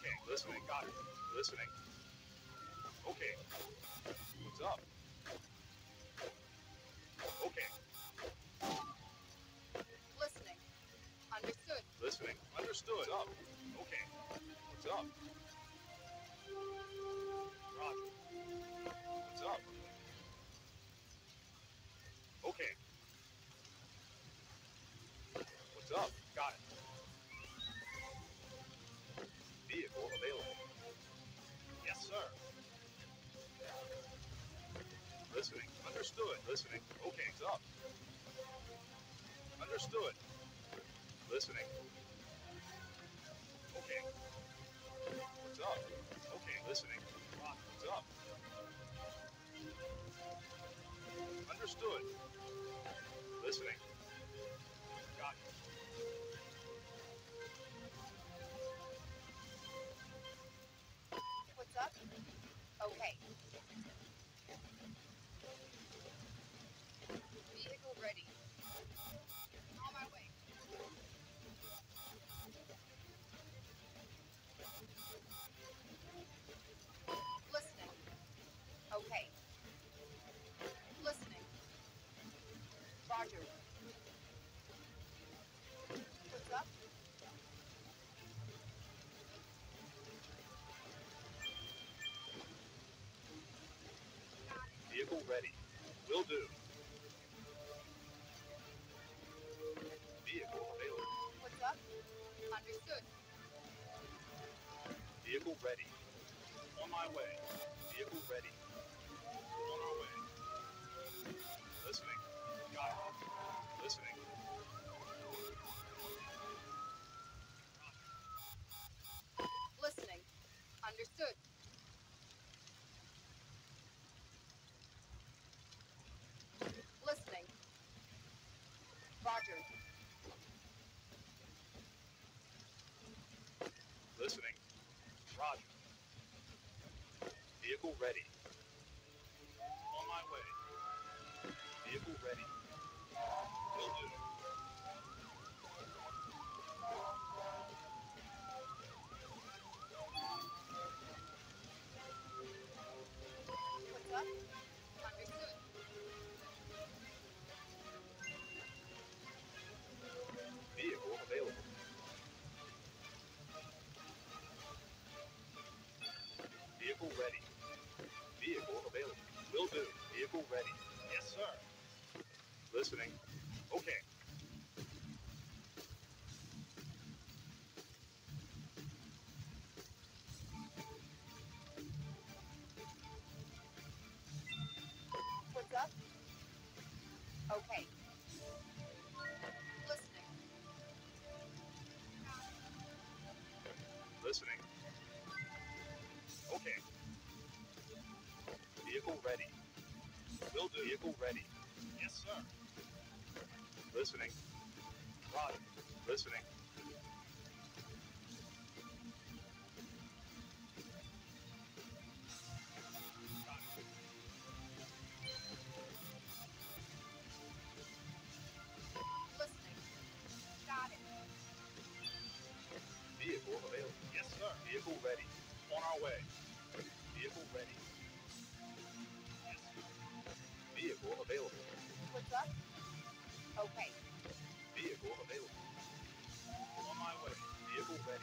Okay, listening. Got it. Listening. Okay. What's up? Okay. Listening. Understood. Listening. Understood. What's up? Okay. What's up? Roger. What's up? Okay. What's up? Got it. Vehicle available. Yes, sir. Listening. Understood. Listening. Okay. What's up? Understood. Listening. Okay. What's up? Okay. Listening. What's up? Understood. Listening. Got it. What's up? Okay. Vehicle ready. On my way. Listening. Okay. Listening. Roger. What's up? Vehicle ready. Will do. Vehicle available. What's up? Understood. Vehicle ready. On my way. Vehicle ready. On our way. Listening. Got it. Listening. Listening. Understood. Listening. Roger. Listening. Roger. Vehicle ready. On my way. Vehicle ready. Will do. What's up? Understood. Vehicle available. Vehicle ready. Vehicle available. Will do. Vehicle ready. Yes, sir. Listening. Okay. What's up? Okay. Listening. Listening. Okay. Vehicle ready. Will do. Vehicle ready. Yes, sir. Listening. Roger. Listening. Got it. Listening. Got it. Vehicle available. Yes, sir. Vehicle ready. On our way. Vehicle ready. Yes, sir. Vehicle available. What's up? Okay. Vehicle available. On my way. Vehicle ready.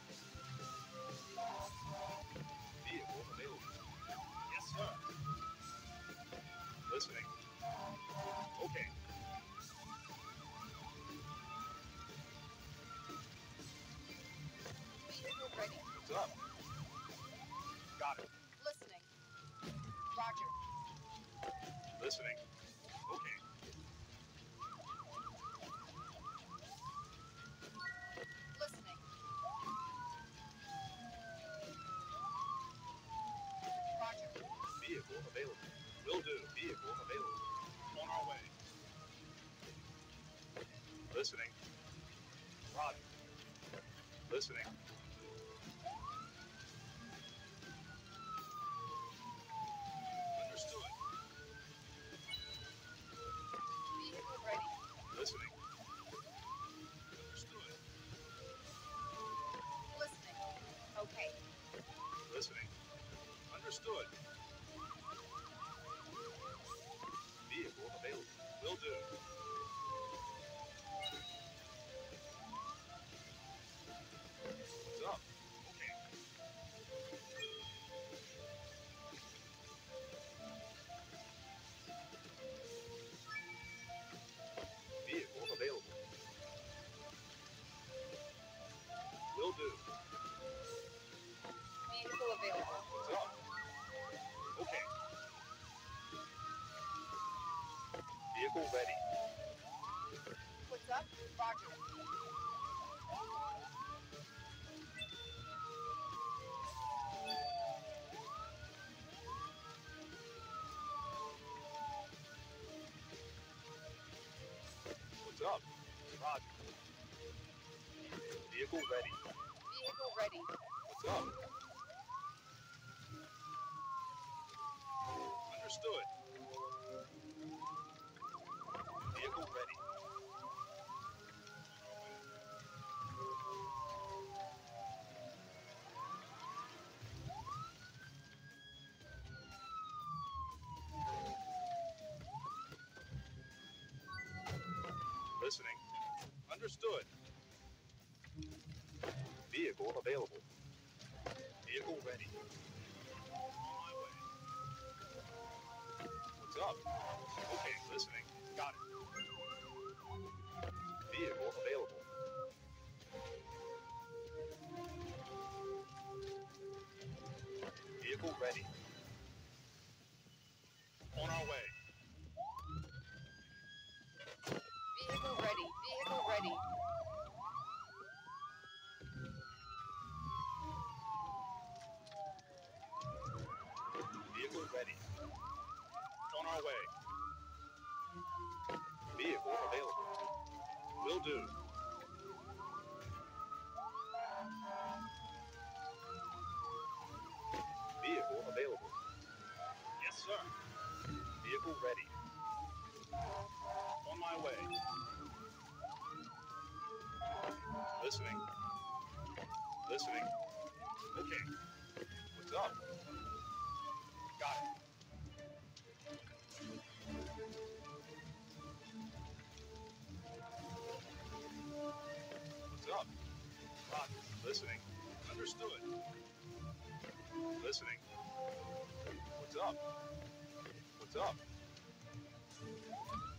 Vehicle available. Yes, sir. Listening. Okay. Vehicle ready. What's up? Got it. Listening. Roger. Listening. Okay. Listening. Roger. Vehicle available. Will do. Vehicle available. On our way. Listening. Roger. Listening. Understood. Vehicle ready. Listening. Understood. Listening. Okay. Vehicle ready. What's up? Roger. What's up? Roger. Vehicle ready. Vehicle ready. What's up? Understood. Vehicle ready. Listening. Understood. Vehicle available. Vehicle ready. On my way. What's up? Okay, listening. Got it. Vehicle available. Vehicle ready. On our way. Vehicle ready. Vehicle ready. Vehicle ready. On our way. Vehicle available. Will do. Vehicle available. Yes, sir. Vehicle ready. On my way. Listening. Listening. Okay. What's up? Got it. What's up? Roger. Listening. Understood. Listening. What's up? What's up?